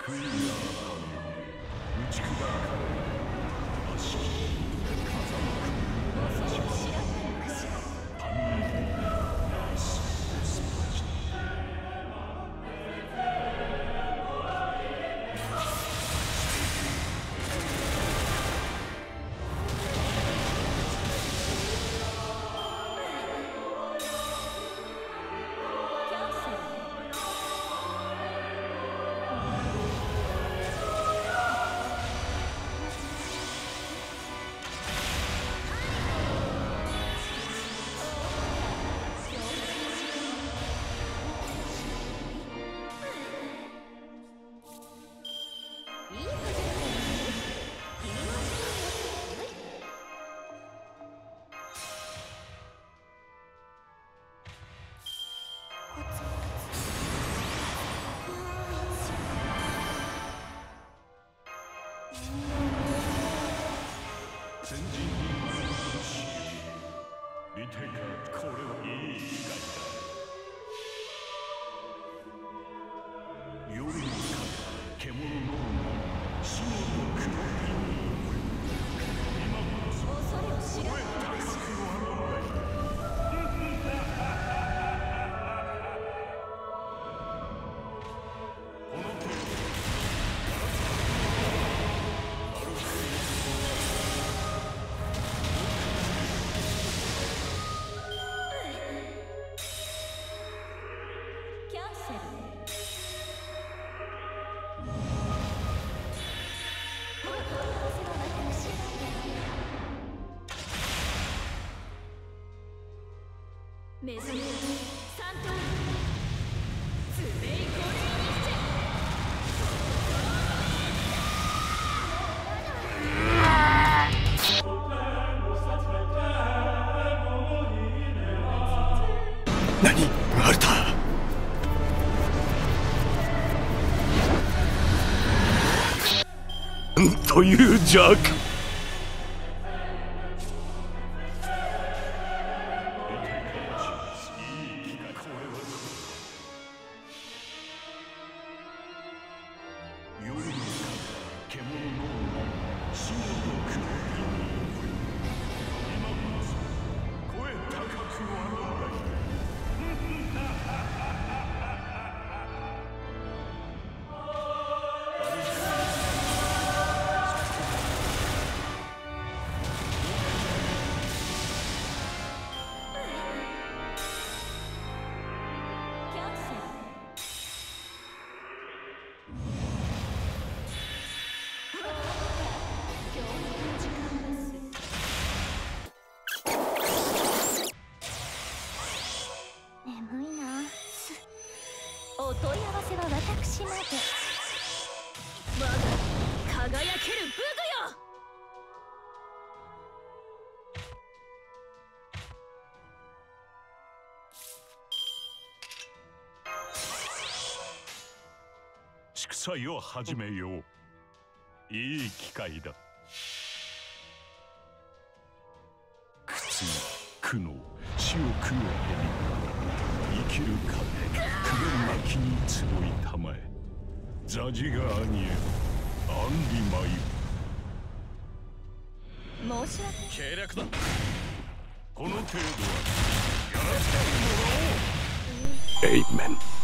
悔いや神打ち砕かれ悪しき風の国恐れを知らないのかしら。 パンナイススパチキャンセル。いいはずだよね。君の足が悪い。コツコツ。 前人に学ぶし見てかこれはいい機会だ。夜の風獣の女死の毒の今こそ恐れを知ら声ないのかしら。 高くはのんだい。この程度キャンセル。お問い合わせは私が。メゾネーサントールツベイコリーニッチェ。 何マルタという邪悪。 夜の風獣の女死の毒の今こそ声高くはのんだい。 キャンセル。教育の時間です。眠いな。お問い合わせは私まで。我が輝ける武具よ。 祝祭を始めよう。いい機会だ。苦痛苦悩死を食う蛇生きる糧苦練巻きに集いたまえ。ザジガーニエアンリマイ。 申し訳。 計略だ。 この程度はやらせてもらおう。 エイメン。